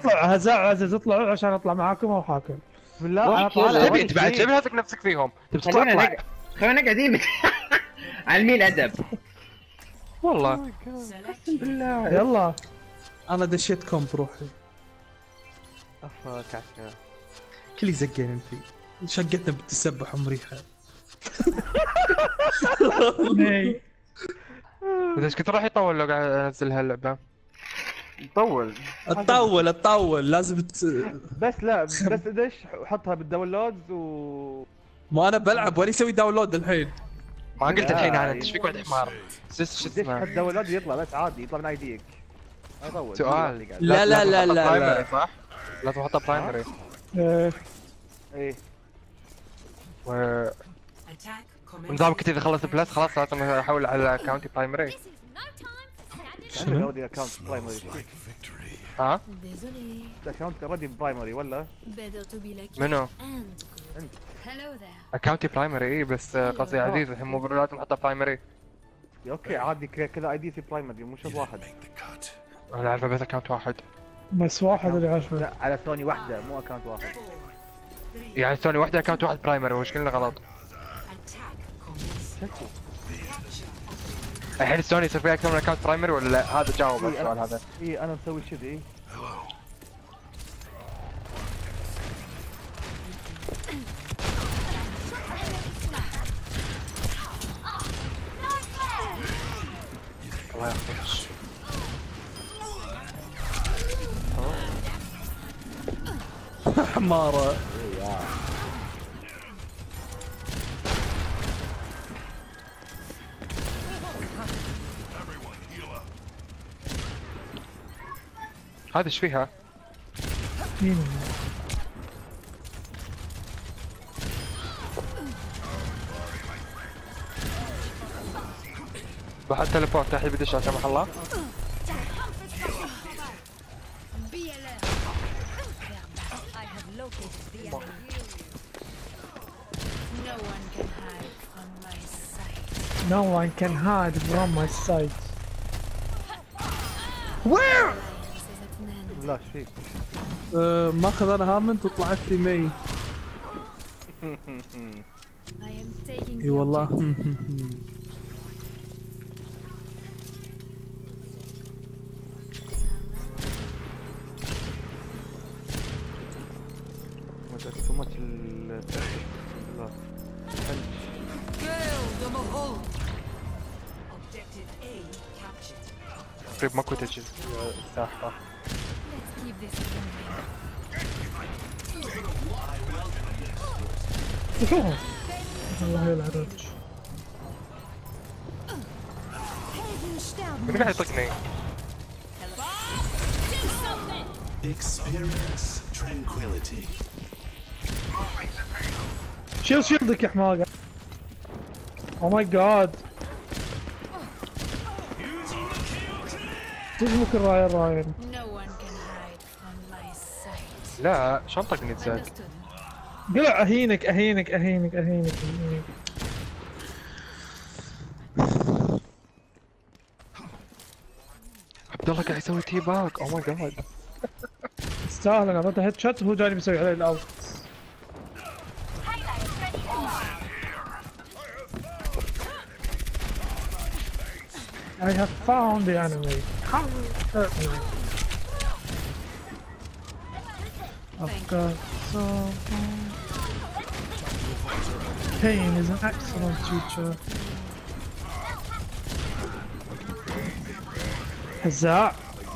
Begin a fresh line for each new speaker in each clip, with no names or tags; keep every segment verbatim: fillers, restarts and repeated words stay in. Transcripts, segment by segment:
اطلع هزاع عزيز اطلعوا عشان اطلع معاكم او حاكم.
بالله انا
كذا.
طالع.
تبي انت بعد تبي هاتك نفسك فيهم تبي تطلع
خلينا
اطلع.
نقعد خلينا قاعدين علمين ادب.
والله
اقسم بالله.
يلا
انا دشيتكم بروحي.
افا كعكه.
كل يزقين فيه. شقتنا بتسبح مريحه.
ني.
ايش كنت راح يطول لو قاعد انزل هاللعبه.
طول
تطول تطول لازم ت...
بس لا بس دش وحطها بالداونلودز و
ما انا بلعب ولا يسوي داونلود الحين.
ما قلت
لا،
الحين انا انت ايش فيك واحد حمار. سيس شو
دش
اسمه.
حط داونلود يطلع بس عادي يطلع من ايديك. ما يطول.
سؤال
لا لا لا
لازم
لا
أحطها
لا.
برايمري، صح؟ لازم احطها برايمري.
إيه.
ايه
و ونظام كنت اذا خلص بلس خلاص لازم احول على اكونتي برايمري.
عندك اوريدي اكونت برايمري.
ها؟
اكونت اوريدي برايمري ولا؟
منو؟
انت.
اكونتي برايمري اي بس قصدي عزيز الحين مو لازم احطها برايمري.
اوكي عادي ك- كذا اي دي سي برايمري مو شرط واحد.
انا عارفه بس اكونت واحد.
بس واحد اللي عارفه.
لا على سوني واحده مو اكونت واحد.
يعني سوني واحده اكونت واحد برايمري وش كلنا غلط. الحين سوني يصير فيها اكثر من اكونت برايمري ولا لا؟ هذا جاوب على السؤال هذا.
اي انا مسوي كذي.
الله يحفظك.
حماره.
هذا ايش فيها؟
مين؟
بحط تليبورت الحين بدش لا سمح الله.
No one can hide from my sight. Where?
لا ايش فيك؟
أه ماخذ انا هامنت وطلعت لي مي. اي والله.
تو ماتش ال لا.
قريب ماكو تجي ساحة.
شوفوا. الله يلعنك.
من قاعد يطقني؟
Experience tranquility.
شيل شيلدك يا حماقة. او ماي جاد. تزمك الراية الراين.
لا شلون طقني تزاق؟
قلع اهينك اهينك اهينك اهينك اهينك.
عبد الله قاعد يسوي تي باك او ماي جاد.
يستاهل انا اعطيته هيد شوت وهو جاي بيسوي عليه الاوت. I have found the enemy. Come hurt me. I've got so pain is an excellent teacher. هزاع.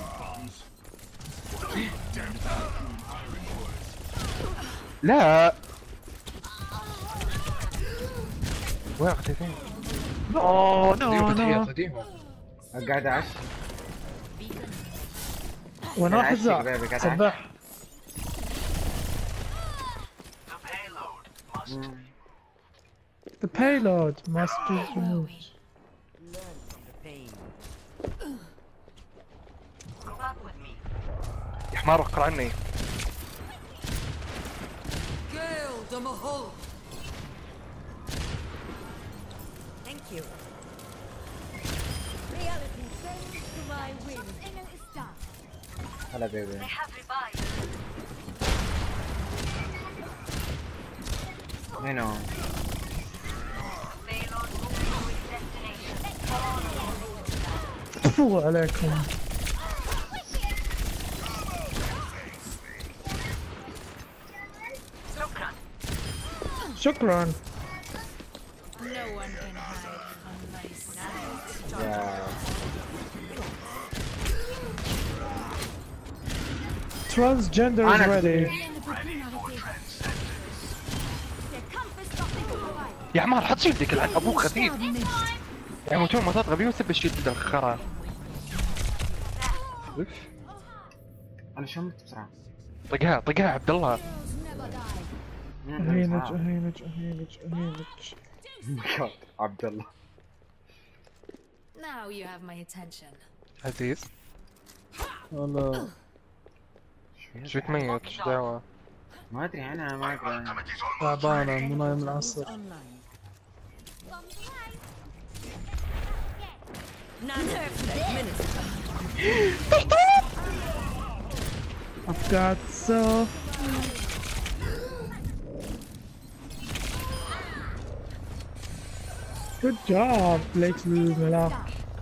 لا وين اختفيت؟
نو نو نو.
قديمة.
قاعد اعش.
وين راح هزاع؟ سبح. The payload must be removed.
يا حمار اقرا عني.
Thank you. Reality bends to my will.
هلا بيبي. هنا
فو عليكم. شكرا.
No one can hide from my sight.
يا
Transgender is
أنا-
ready.
يا عمار حط شيلدك العن ابوك خفيف. يا عمو تو مطاط غبي وسب الشيلد الخرا.
انا شو مت بسرعة.
طقها طقها عبد الله.
أهينج أهينج أهينج أهينج.
عبد الله.
Now you have my attention.
عزيز
والله
شو تميت شو دعوة؟
ما ادري انا ما ادري.
تعبانة مو نايم العصر.
Online. None of the minister.
I've got so. Good job, Blake الملاك.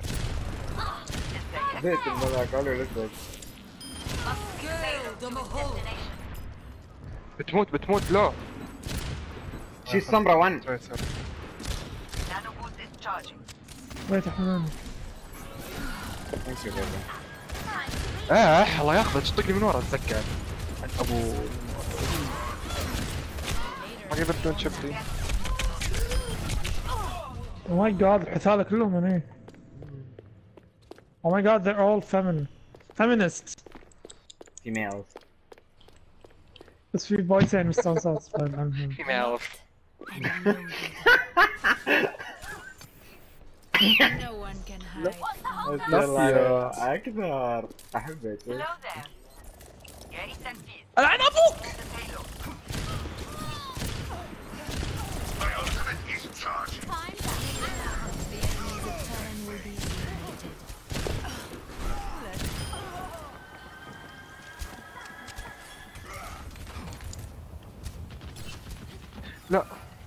بيت الملاك على رجلك.
بتموت بتموت لو.
شي السمرة وان.
سوري سوري.
ويت حنان.
ثانك يو بيبي.
اه الله ياخذك طق لي من ورا اتذكر. ابو ما قدرت تشوفني.
Oh my god, الحثالة كلهم هني. Oh my god, they're all feminine. Feminists.
Females.
بس في بويسين مستانسات فاهم عنهم.
فيميل.
No one can hide.
يلا اكثر. احبك.
العن ابوك.
لا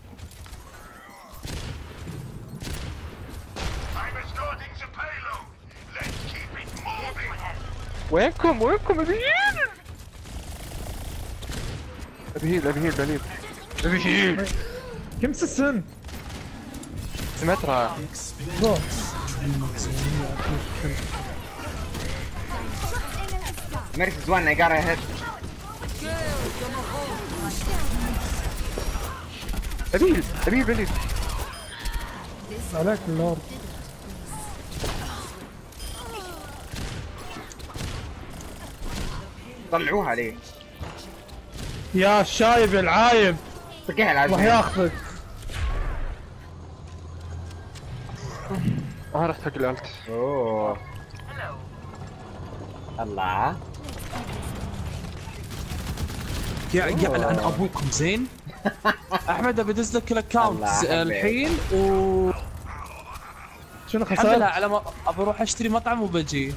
وينكم وينكم ابي هيل ابي هيل ابي هيل ابي هيل ابي هيل
كم السن؟
سمعتها.
جو.
Mercy's one, I got a hit.
ابي هيل ابي هيل ابي هيل.
عليك اللورد.
طلعوها ليه؟
يا الشايب يا العايب.
طقيها
راح
العزيز.
ياخذك.
اه رحت حق الالت.
اوه. الله.
يا يا العن ابوكم زين. احمد ابي ادز لك الاكونت
الله يحبك.
الحين و
شنو
الحمد لله
خسرت؟
على ما ابى اروح اشتري مطعم وبجي.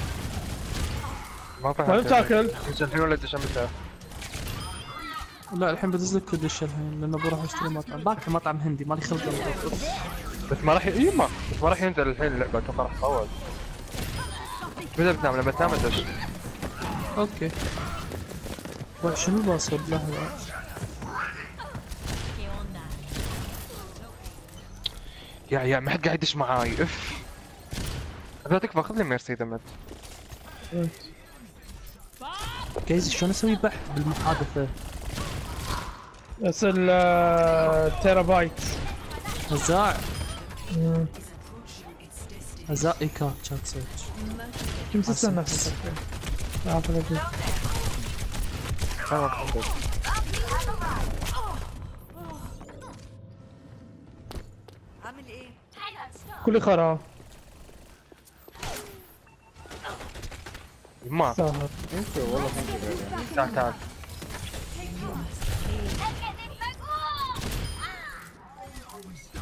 ما
وين تاكل؟
الحين ولا دش امتى؟
لا الحين بدز لك كلش الحين لانه بروح اشتري مطعم باكر مطعم هندي مالي خلق أروح.
بس ما راح يما بس ما راح ينزل الحين اللعبة اتوقع راح تطول. متى بتنام لما تنام دش.
اوكي. واه شنو الباسورد؟ لحظة.
يا يا ما حد قاعد يدش معاي اف. ابغى تكفى خذ لي ميرسي اذا مت.
جايز شلون اسوي بحث بالمحادثة؟
بس التيرا بايت.
هزاع هزاع ايكات شات سيرش.
كم السن نفسك؟ عارف لك.
ما خذ.
عامل ايه؟
كل خرا.
يما
سهر.
انت والله ثانك يو بيبي.
تعال تعال.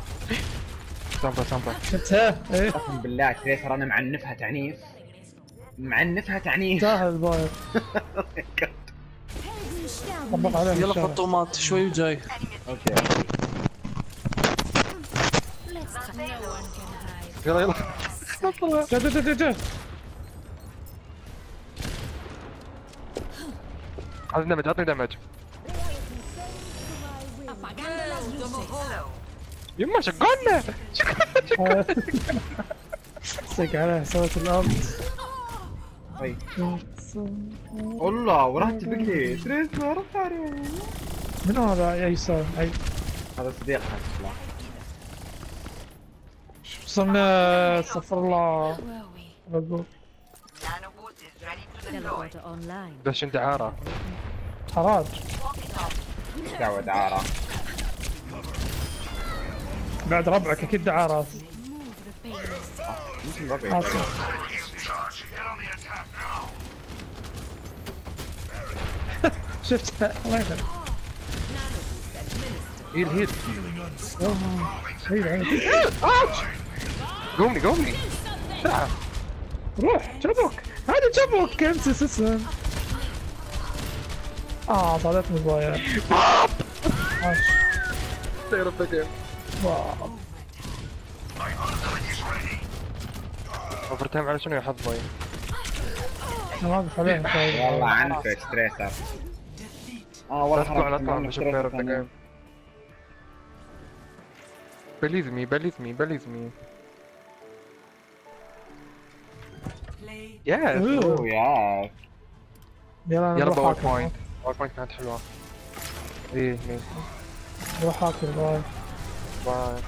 سامبا سامبا.
شفتها؟ ايه.
اقسم بالله تريسر انا معنفها تعنيف. معنفها تعنيف.
سهل باير. طبق عليه
يلا
الشارع.
فطومات شوي وجاي.
اوكي.
Let's no one can hide.
يلا يلا.
جا جا جا جا جا.
عطني دمج عطني دمج. يما شقونا.
سك عليه سويت الارض.
طيب. والله ورحت بكلي تريس ما رحت عليه.
من هذا يا يسار؟ اي
هذا صديقنا اصلا.
وصلنا استغفر الله.
Where are we?
بقول
Teleporter online.
بس انت عارة.
حراج.
دعوة دعارة.
بعد ربعك اكيد دعارات.
Move the pain.
يمكن ربعي.
حاصل. شفت وينه؟
هيل هيل.
هيل هيل.
قومني قومني. بسرعة.
روح جبك هذا جبك امسس اسم. اه صادتني بوايا. عاش.
سير الدقيقة.
واو.
اوفر تايم على شنو يحط باين؟
انا واقف عليه طيب.
والله عنفك تريسر. اه
لا
والله
تطلع لا
حركت
تطلع
منه
بشوف
تريسر
غير
ثانية.
الدقيقة. بليز مي بليز مي بليز مي. يس.
اوه يا
يلا
يلا
نروح
باور
هاكر.
بوينت. باور بوينت كانت حلوة. ايه ايه.
نروح هاكر باي.
باي.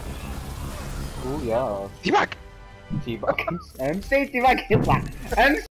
اوه يا
تيباك.
تيباك. امسي تيباك يطلع. امسي